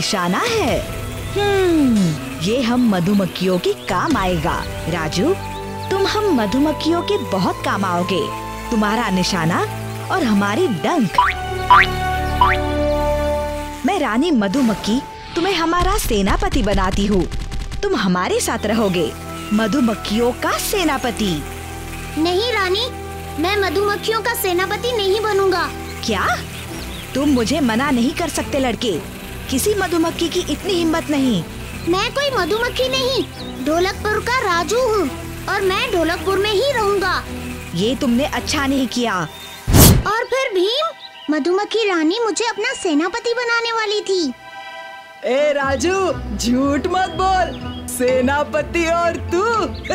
निशाना है। ये हम मधुमक्खियों के काम आएगा। राजू, तुम हम मधुमक्खियों के बहुत काम आओगे। तुम्हारा निशाना और हमारी डंक। मैं रानी मधुमक्खी तुम्हें हमारा सेनापति बनाती हूँ। तुम हमारे साथ रहोगे, मधुमक्खियों का सेनापति। नहीं रानी, मैं मधुमक्खियों का सेनापति नहीं बनूंगा। क्या? तुम मुझे मना नहीं कर सकते लड़के। किसी मधुमक्खी की इतनी हिम्मत नहीं। मैं कोई मधुमक्खी नहीं, ढोलकपुर का राजू हूँ और मैं ढोलकपुर में ही रहूँगा। ये तुमने अच्छा नहीं किया। और फिर भीम, मधुमक्खी रानी मुझे अपना सेनापति बनाने वाली थी। ए राजू, झूठ मत बोल। सेनापति और तू।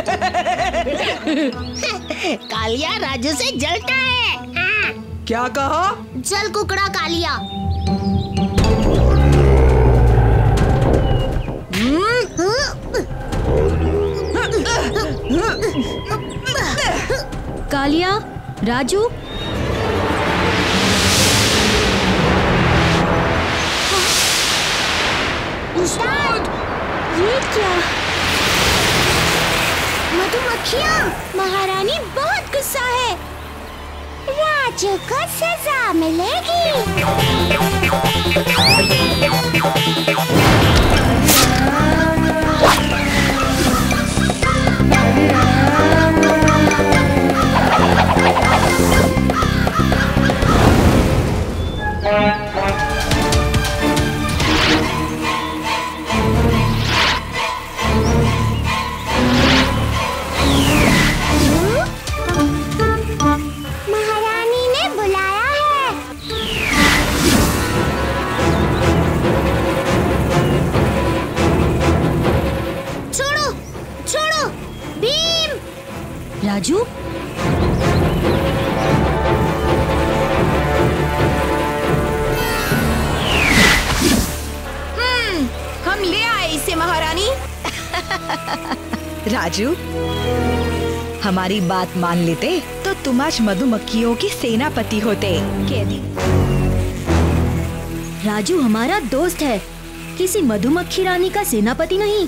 कालिया राजू से जलता है। हाँ। क्या कहा? जल कुकड़ा कालिया। कालिया, राजू, उस्ताद, ये क्या? मधुमक्खियाँ, महारानी बहुत गुस्सा है। राजू को सजा मिलेगी। महारानी ने बुलाया है। छोड़ो, छोड़ो, भीम। राजू, हम ले आए इसे महारानी। राजू, हमारी बात मान लेते तो तुम आज मधुमक्खियों के सेनापति होते। कैदी। राजू हमारा दोस्त है, किसी मधुमक्खी रानी का सेनापति नहीं।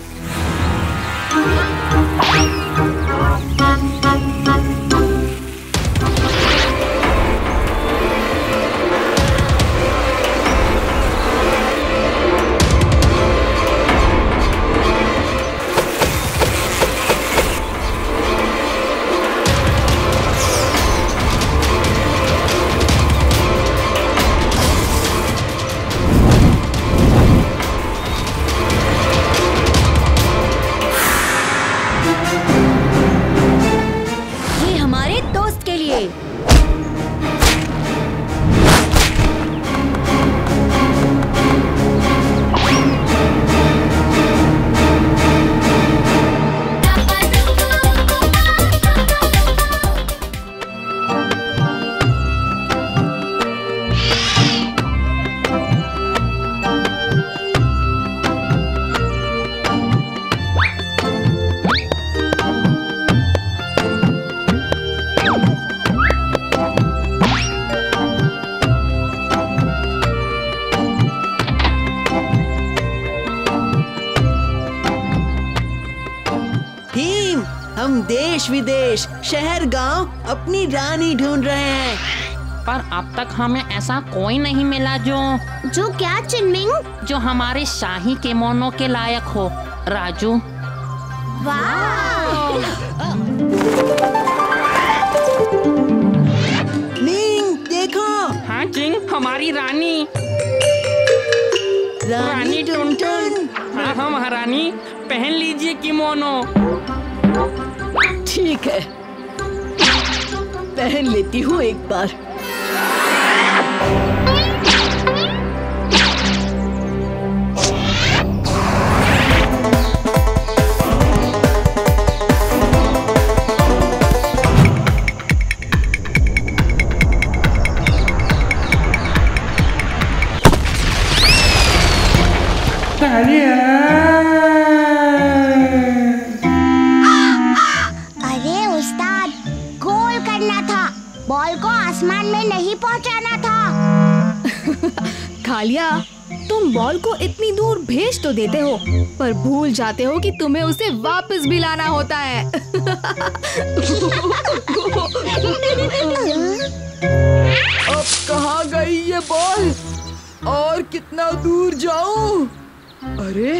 हम देश विदेश, शहर गांव अपनी रानी ढूंढ रहे हैं, पर अब तक हमें ऐसा कोई नहीं मिला जो क्या चिनमिंग? जो हमारे शाही किमोनो के लायक हो। राजू, वाह! मिंग देखो। हाँ जिंग, हमारी रानी टुनटुन। हाँ हाँ महारानी, पहन लीजिए किमोनो। ठीक है, पहन लेती हूँ एक बार। अरे उस्ताद, गोल करना था, बॉल को आसमान में नहीं पहुंचाना था। कालिया, तुम बॉल को इतनी दूर भेज तो देते हो, पर भूल जाते हो कि तुम्हें उसे वापस भी लाना होता है। अब कहाँ गई ये बॉल और कितना दूर जाऊं? अरे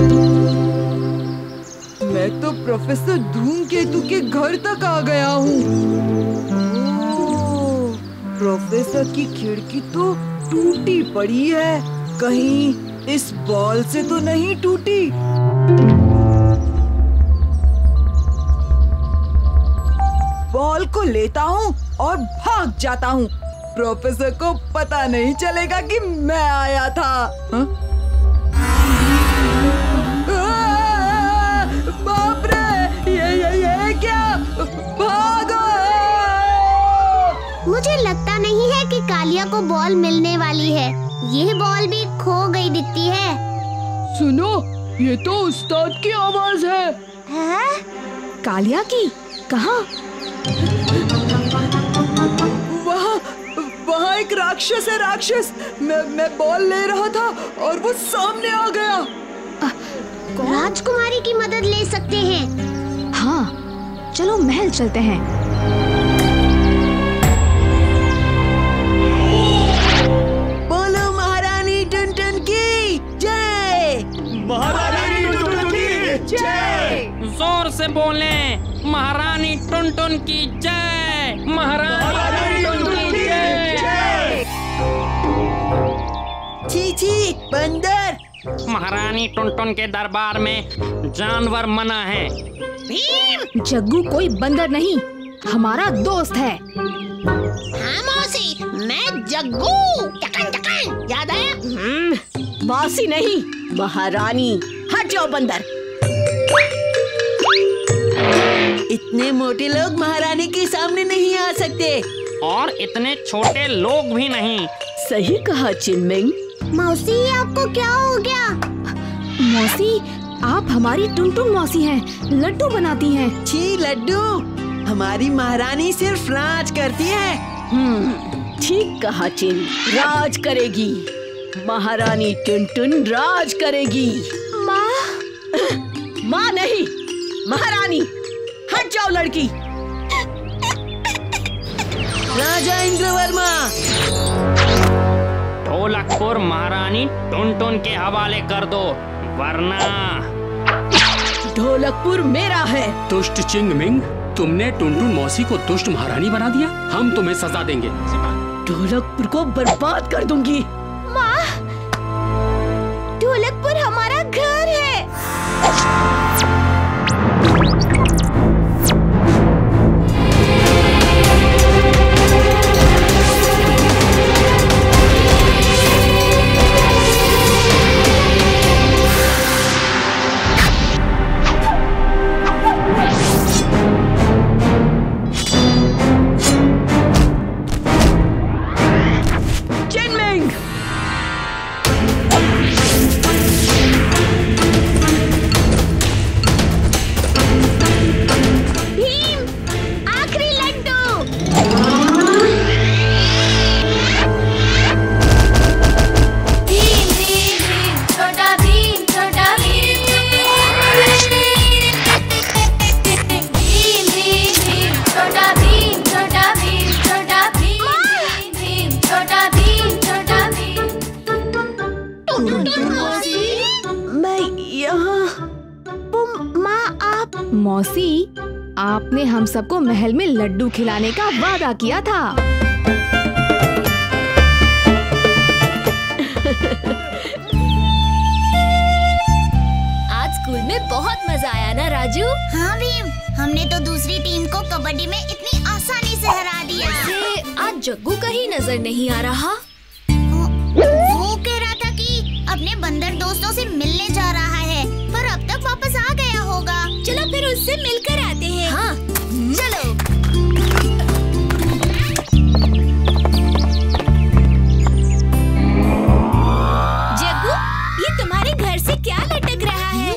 मैं तो प्रोफेसर धूमकेतु के घर तक आ गया हूँ। ओह, प्रोफेसर की खिड़की तो टूटी पड़ी है, कहीं इस बॉल से तो नहीं टूटी? बॉल को लेता हूँ और भाग जाता हूँ। प्रोफेसर को पता नहीं चलेगा कि मैं आया था। हा? बाप रे, ये क्या? भागो! मुझे लगता नहीं है कि कालिया को बॉल मिलने वाली है। ये बॉल भी खो गई दिखती है। सुनो, ये तो उस्ताद की आवाज है। हैं? कालिया की? कहाँ? वहाँ एक राक्षस है, राक्षस। मैं बॉल ले रहा था और वो सामने आ गया। राजकुमारी की मदद ले सकते हैं। हाँ, चलो महल चलते हैं। बोलो महारानी टुनटुन की जय। महारानी टुनटुन की जय। जोर से बोले, महारानी टुनटुन की जय। महारानी टुनटुन की जय। छी बंदर। महारानी टुनटुन के दरबार में जानवर मना है। जग्गू कोई बंदर नहीं, हमारा दोस्त है। हाँ मौसी, मैं जग्गू। टकन याद आया? मौसी नहीं, महारानी। हट जाओ बंदर। इतने मोटे लोग महारानी के सामने नहीं आ सकते, और इतने छोटे लोग भी नहीं। सही कहा चिनमिंग। मौसी, आपको क्या हो गया? मौसी, आप हमारी टुनटुन मौसी हैं, लड्डू बनाती हैं। छी लड्डू, हमारी महारानी सिर्फ राज करती है। ठीक कहा चिन, राज करेगी। महारानी टुनटुन राज करेगी। माँ नहीं, महारानी। हट जाओ लड़की। राजा इंद्रवर्मा। ढोलकपुर महारानी टुनटुन के हवाले कर दो, वरना ढोलकपुर मेरा है। दुष्ट चिंगमिंग, तुमने टुनटुन मौसी को दुष्ट महारानी बना दिया। हम तुम्हें सजा देंगे। ढोलकपुर को बर्बाद कर दूंगी। माँ, ढोलकपुर हमारा घर है। मौसी, आपने हम सबको महल में लड्डू खिलाने का वादा किया था। आज स्कूल में बहुत मजा आया ना राजू? हाँ भीम, हमने तो दूसरी टीम को कबड्डी में इतनी आसानी से हरा दिया। आज जग्गू कहीं नजर नहीं आ रहा। वो कह रहा था कि अपने बंदर दोस्तों से मिलने जा रहा है, पर अब तक वापस आ गया होगा। चलो फिर उससे मिलकर आते हैं। हाँ, चलो। जग्गू, ये तुम्हारे घर से क्या लटक रहा है?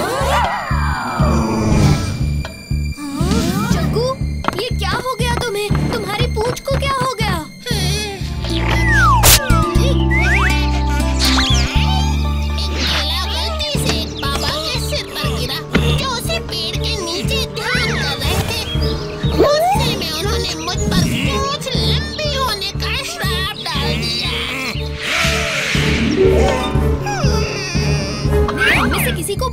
जग्गू, ये क्या हो गया तुम्हें? तुम्हारी पूंछ को क्या हो गया?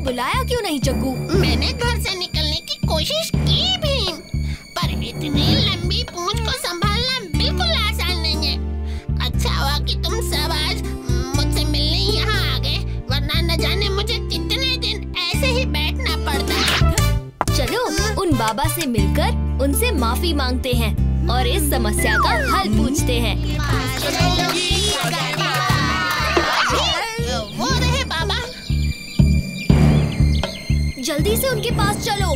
बुलाया क्यों नहीं जग्गू? मैंने घर से निकलने की कोशिश की भी, पर इतनी लंबी पूंछ को संभालना बिल्कुल आसान नहीं है। अच्छा हुआ कि तुम सब आज मुझसे मिलने यहाँ आ गए, वरना न जाने मुझे कितने दिन ऐसे ही बैठना पड़ता। चलो उन बाबा से मिलकर उनसे माफी मांगते हैं और इस समस्या का हल पूछते हैं। वो रहे बाबा। जल्दी से उनके पास चलो।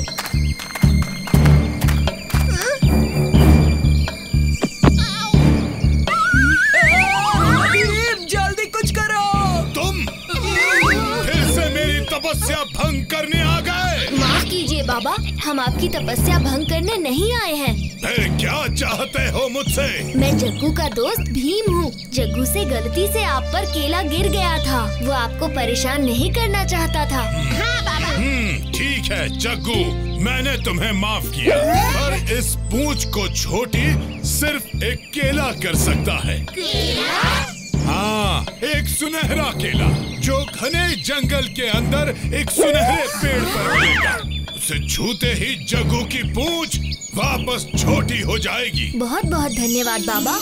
जल्दी कुछ करो। तुम फिर से मेरी तपस्या भंग करने आ गए। माफ कीजिए बाबा, हम आपकी तपस्या भंग करने नहीं आए हैं। फिर क्या चाहते हो मुझसे? मैं जग्गू का दोस्त भीम हूँ। जग्गू से गलती से आप पर केला गिर गया था। वो आपको परेशान नहीं करना चाहता था। हाँ बाबा। ठीक है जग्गू, मैंने तुम्हें माफ किया, पर इस पूंछ को छोटी सिर्फ एक केला कर सकता है। हाँ, एक सुनहरा केला जो घने जंगल के अंदर एक सुनहरे पेड़ पर मिलेगा। उसे छूते ही जग्गू की पूंछ वापस छोटी हो जाएगी। बहुत बहुत धन्यवाद बाबा।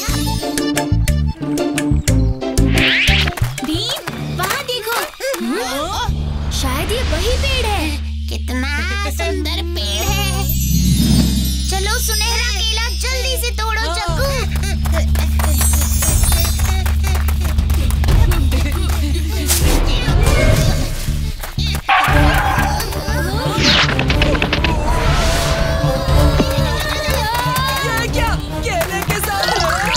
भीम, वहाँ देखो। शायद ये वही पेड़ है। कितना सुंदर पेड़ है। चलो सुनहरा केला जल्दी से तोड़ो जग्गू। ये क्या केले के साथ?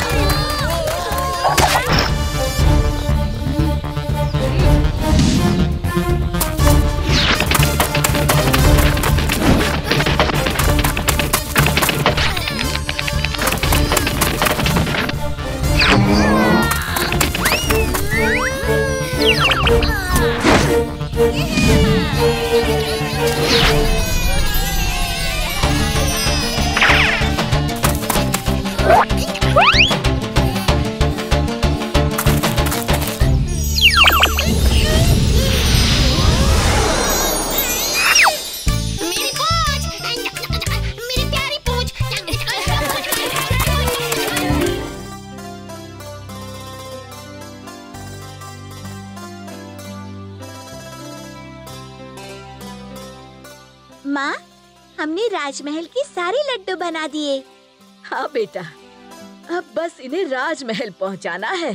माँ, हमने राजमहल के सारे लड्डू बना दिए। हाँ बेटा, अब बस इन्हें राजमहल पहुंचाना है।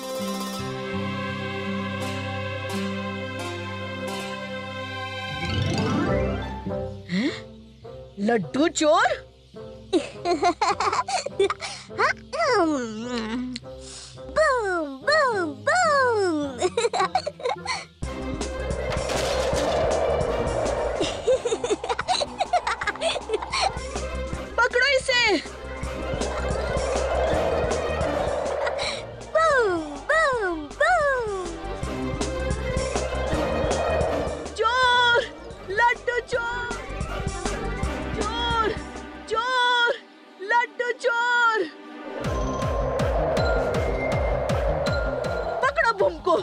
हैं? लड्डू चोर? Boom boom boom. पकड़ो इसे। Boom boom boom. चोर, लड्डू चोर, चोर, चोर, लड्डू चोर। पकड़ो बूम को।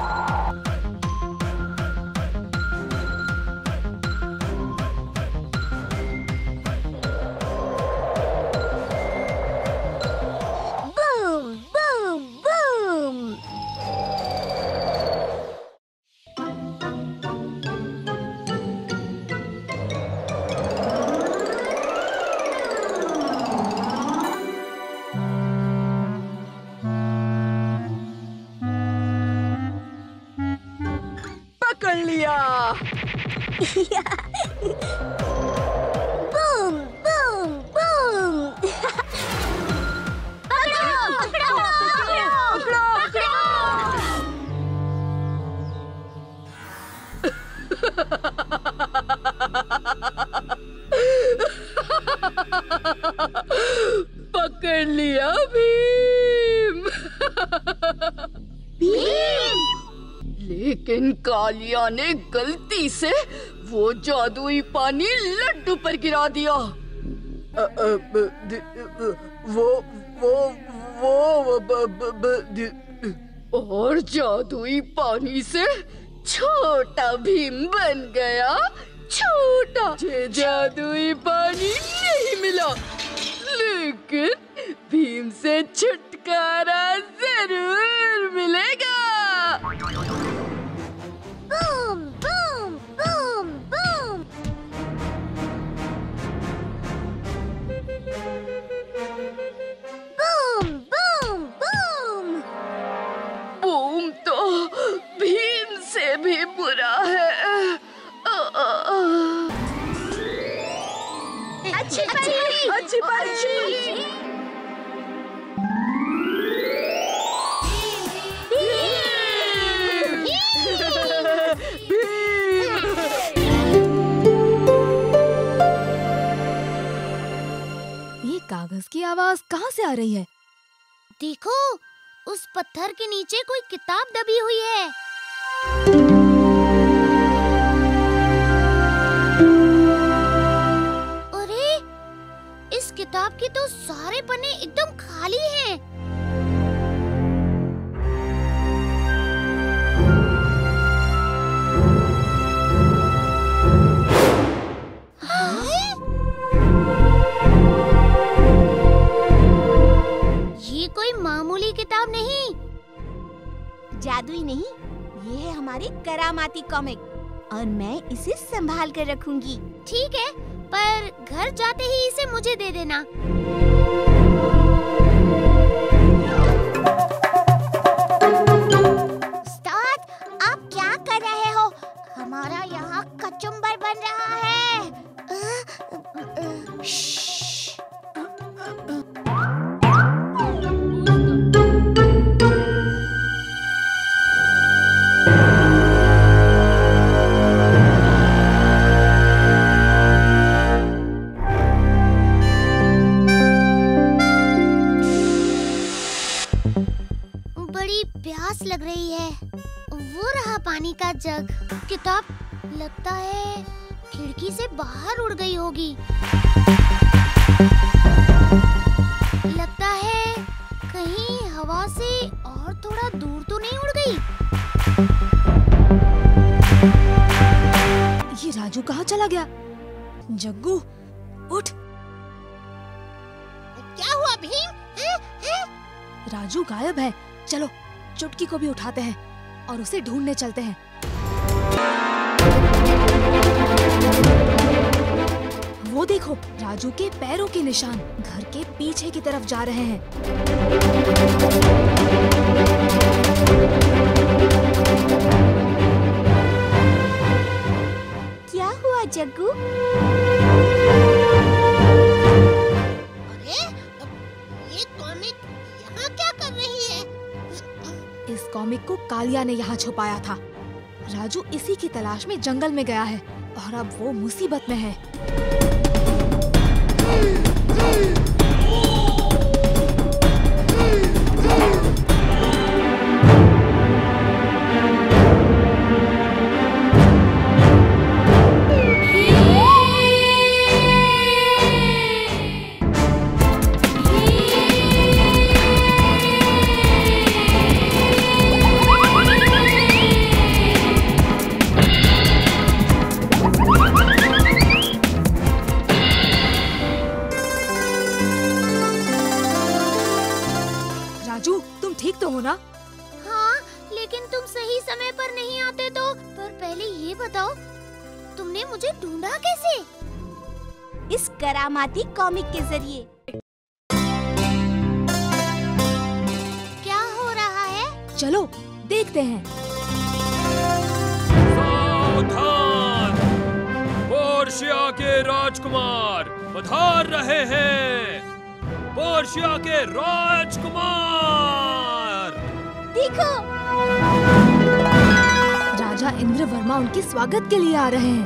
Boom boom boom. पकड़ लिया। Boom boom boom. पकड़ो पकड़ो पकड़ो पकड़ो। पकड़ लिया भीम। भीम। लेकिन कालिया ने गलती से वो जादुई पानी लड्डू पर गिरा दिया। और जादुई पानी से छोटा भीम बन गया छोटा। मुझे जादुई पानी नहीं मिला, लेकिन भीम से छुटकारा जरूर मिलेगा। Boom boom boom boom. Boom boom boom. Boom तो भीम से भी बुरा है। अच्छी परी, अच्छी परी। ये कागज की आवाज कहाँ से आ रही है? देखो, उस पत्थर के नीचे कोई किताब दबी हुई है। अरे, इस किताब के तो सारे पन्ने एकदम खाली हैं। ये कोई मामूली किताब नहीं, जादुई नहीं, ये है हमारी करामाती कॉमिक और मैं इसे संभाल कर रखूंगी। ठीक है, पर घर जाते ही इसे मुझे दे देना। उस्ताद, आप क्या कर रहे हो? हमारा यहाँ कचुम्बर बन रहा है। बड़ी प्यास लग रही है। वो रहा पानी का जग। किताब लगता है खिड़की से बाहर उड़ गई होगी। लगता है कहीं हवा से और थोड़ा दूर तो नहीं उड़ गई। ये राजू कहाँ चला गया? जग्गू, उठ। क्या हुआ भीम? राजू गायब है। चलो चुटकी को भी उठाते हैं और उसे ढूंढने चलते हैं। वो देखो, राजू के पैरों के निशान घर के पीछे की तरफ जा रहे हैं। क्या हुआ जग्गू? अरे, ये कॉमिक यहाँ क्या कर रही है? इस कॉमिक को कालिया ने यहाँ छुपाया था। राजू इसी की तलाश में जंगल में गया है और अब वो मुसीबत में है। ना? हाँ, लेकिन तुम सही समय पर नहीं आते तो। पर पहले ये बताओ, तुमने मुझे ढूंढा कैसे? इस करामाती कॉमिक के जरिए। क्या हो रहा है? चलो देखते हैं। सावधान! पोर्शिया के राजकुमार पधार रहे हैं। पोर्शिया के राजकुमार! देखो, राजा इंद्रवर्मा उनके स्वागत के लिए आ रहे हैं।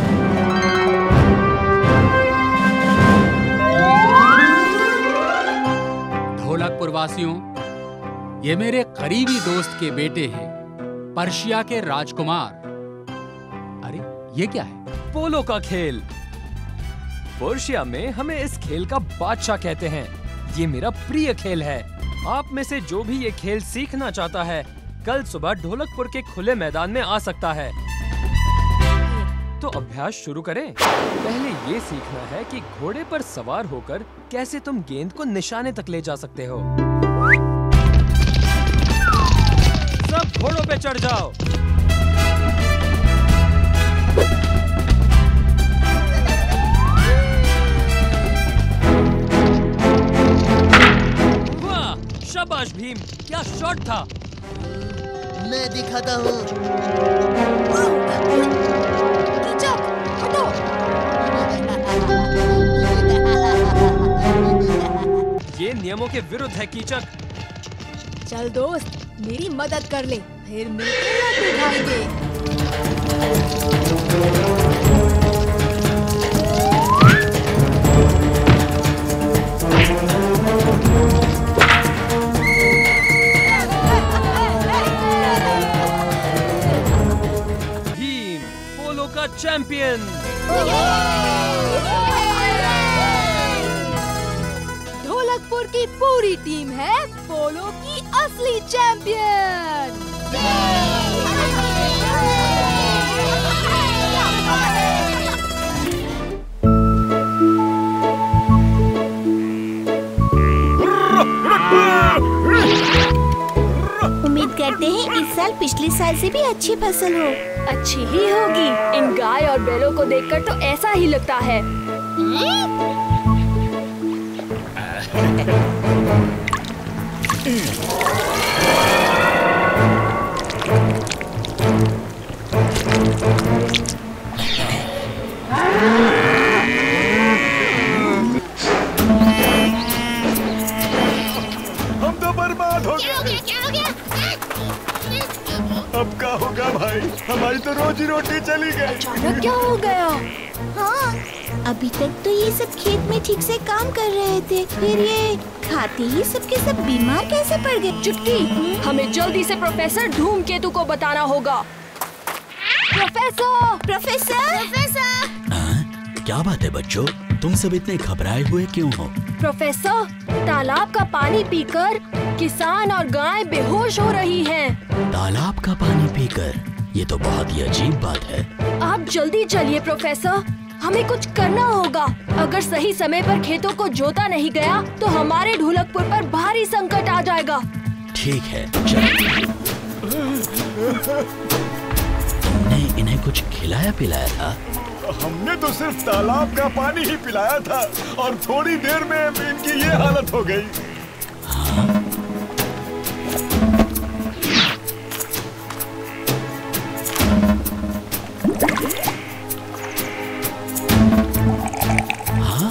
ढोलकपुर वासियों, ये मेरे करीबी दोस्त के बेटे हैं, पर्शिया के राजकुमार। अरे ये क्या है? पोलो का खेल। पर्शिया में हमें इस खेल का बादशाह कहते हैं। ये मेरा प्रिय खेल है। आप में से जो भी ये खेल सीखना चाहता है, कल सुबह ढोलकपुर के खुले मैदान में आ सकता है। तो अभ्यास शुरू करें। पहले ये सीखना है कि घोड़े पर सवार होकर कैसे तुम गेंद को निशाने तक ले जा सकते हो। सब घोड़ों पे चढ़ जाओ। शाबाश भीम, क्या शॉट था। मैं दिखाता हूँ। हटो। ये नियमों के विरुद्ध है कीचक। चल दोस्त, मेरी मदद कर ले, फिर मिलकर लड्डू खाएंगे। चैंपियन। ढोलकपुर की पूरी टीम है पोलो की असली चैंपियन। उम्मीद करते हैं इस साल पिछले साल से भी अच्छी फसल हो। अच्छी ही होगी। इन गाय और बैलों को देखकर तो ऐसा ही लगता है। हम तो बर्बाद हो गए। क्या हो गया? अब क्या होगा भाई, हमारी तो रोजी रोटी चली गई। अचानक क्या हो गया? हाँ, अभी तक तो ये सब खेत में ठीक से काम कर रहे थे, फिर ये खाते ही सबके सब बीमार कैसे पड़ गए? चुटकी, हमें जल्दी से प्रोफेसर धूमकेतु को बताना होगा। प्रोफेसर! प्रोफेसर! प्रोफेसर! क्या बात है बच्चों, तुम सब इतने घबराए हुए क्यों हो? प्रोफेसर, तालाब का पानी पीकर किसान और गाय बेहोश हो रही हैं। तालाब का पानी पीकर? ये तो बहुत ही अजीब बात है। आप जल्दी चलिए प्रोफेसर, हमें कुछ करना होगा। अगर सही समय पर खेतों को जोता नहीं गया तो हमारे ढोलकपुर पर भारी संकट आ जाएगा। ठीक है, चलो। तुमने इन्हें कुछ खिलाया पिलाया था? हमने तो सिर्फ तालाब का पानी ही पिलाया था और थोड़ी देर में इनकी ये हालत हो गई। हाँ? हाँ?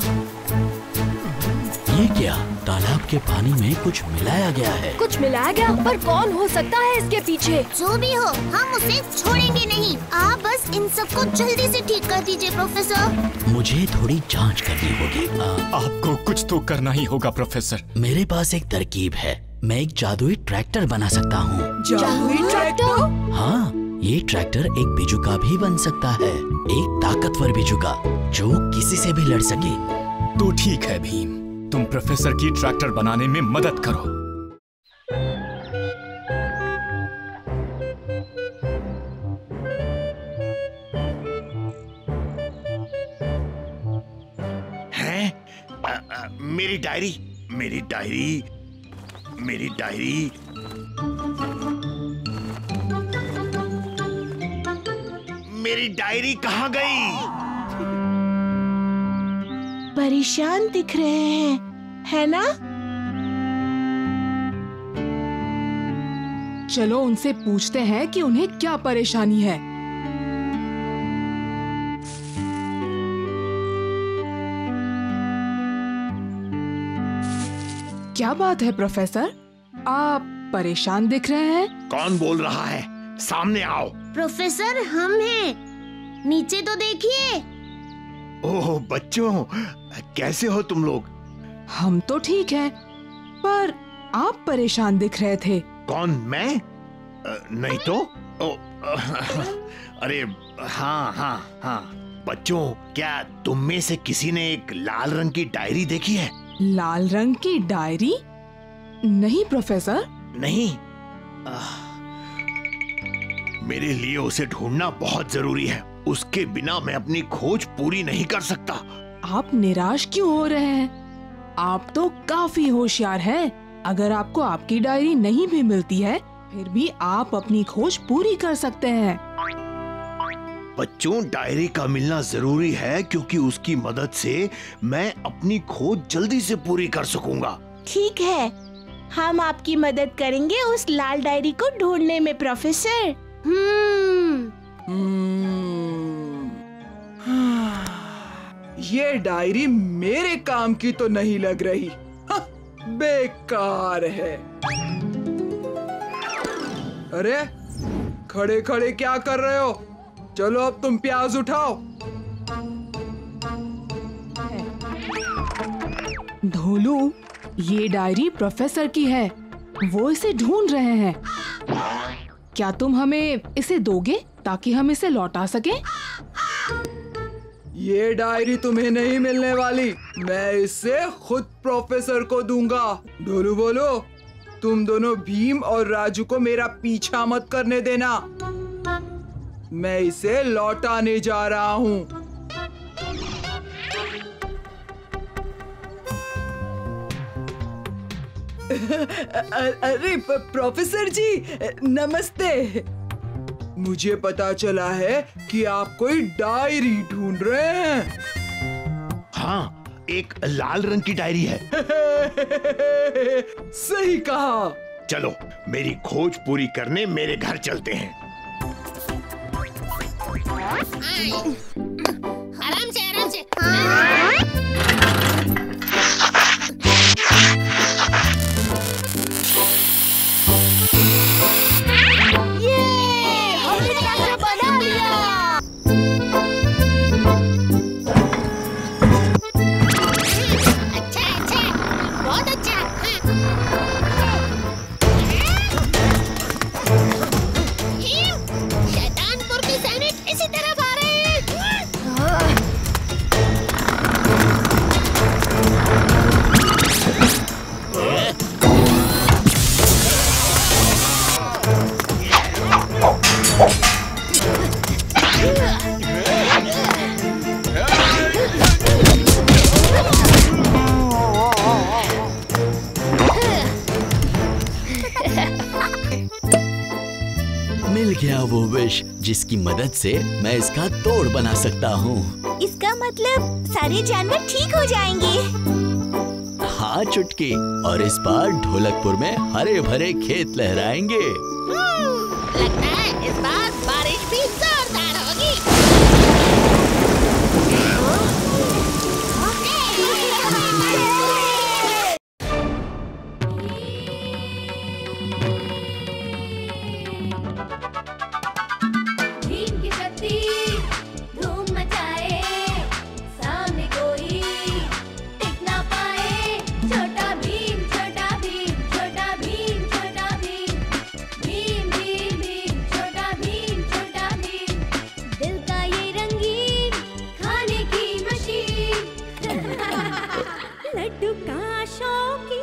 ये क्या? तालाब के पानी में कुछ मिलाया गया है। कुछ मिलाया गया? पर कौन हो सकता है इसके पीछे? जो भी हो, हम उसे छोड़ेंगे नहीं। आप बस इन सबको जल्दी से ठीक कर दीजिए प्रोफेसर। मुझे थोड़ी जांच करनी होगी। आपको कुछ तो करना ही होगा प्रोफेसर। मेरे पास एक तरकीब है। मैं एक जादुई ट्रैक्टर बना सकता हूँ। जादुई ट्रैक्टर? हाँ, ये ट्रैक्टर एक बिजुका भी बन सकता है, एक ताकतवर बिजुका जो किसी से भी लड़ सके। तो ठीक है भीम, तुम प्रोफेसर की ट्रैक्टर बनाने में मदद करो। मेरी डायरी, मेरी डायरी, मेरी डायरी। मेरी डायरी कहाँ गई? परेशान दिख रहे हैं, है ना? चलो उनसे पूछते हैं कि उन्हें क्या परेशानी है। क्या बात है प्रोफेसर, आप परेशान दिख रहे हैं? कौन बोल रहा है? सामने आओ। प्रोफेसर, हम हैं। नीचे तो देखिए। ओह बच्चों, कैसे हो तुम लोग? हम तो ठीक हैं, पर आप परेशान दिख रहे थे। कौन, मैं? नहीं तो। अरे हाँ हाँ हाँ बच्चों, क्या तुम में से किसी ने एक लाल रंग की डायरी देखी है? लाल रंग की डायरी? नहीं प्रोफेसर। नहीं? मेरे लिए उसे ढूंढना बहुत जरूरी है। उसके बिना मैं अपनी खोज पूरी नहीं कर सकता। आप निराश क्यों हो रहे हैं? आप तो काफी होशियार हैं। अगर आपको आपकी डायरी नहीं भी मिलती है, फिर भी आप अपनी खोज पूरी कर सकते हैं। बच्चों, डायरी का मिलना जरूरी है क्योंकि उसकी मदद से मैं अपनी खोज जल्दी से पूरी कर सकूंगा। ठीक है, हम आपकी मदद करेंगे उस लाल डायरी को ढूंढने में प्रोफेसर। ये डायरी मेरे काम की तो नहीं लग रही। बेकार है। अरे खड़े खड़े क्या कर रहे हो? चलो अब तुम प्याज उठाओ। ढोलू, ये डायरी प्रोफेसर की है। वो इसे ढूंढ रहे हैं। क्या तुम हमें इसे दोगे ताकि हम इसे लौटा सकें? ये डायरी तुम्हें नहीं मिलने वाली। मैं इसे खुद प्रोफेसर को दूंगा। ढोलू बोलो, तुम दोनों भीम और राजू को मेरा पीछा मत करने देना। मैं इसे लौटाने जा रहा हूँ। अरे प्रोफेसर जी, नमस्ते। मुझे पता चला है कि आप कोई डायरी ढूंढ रहे हैं। हाँ, एक लाल रंग की डायरी है। सही कहा। चलो मेरी खोज पूरी करने मेरे घर चलते हैं। आराम से, आराम से। मिल गया वो विश जिसकी मदद से मैं इसका तोड़ बना सकता हूँ। इसका मतलब सारे जानवर ठीक हो जाएंगे। हाँ चुटकी, और इस बार ढोलकपुर में हरे भरे खेत लहराएंगे। लगता है इस बार बारिश भी जोरदार होगी। लड्डू का शौकीन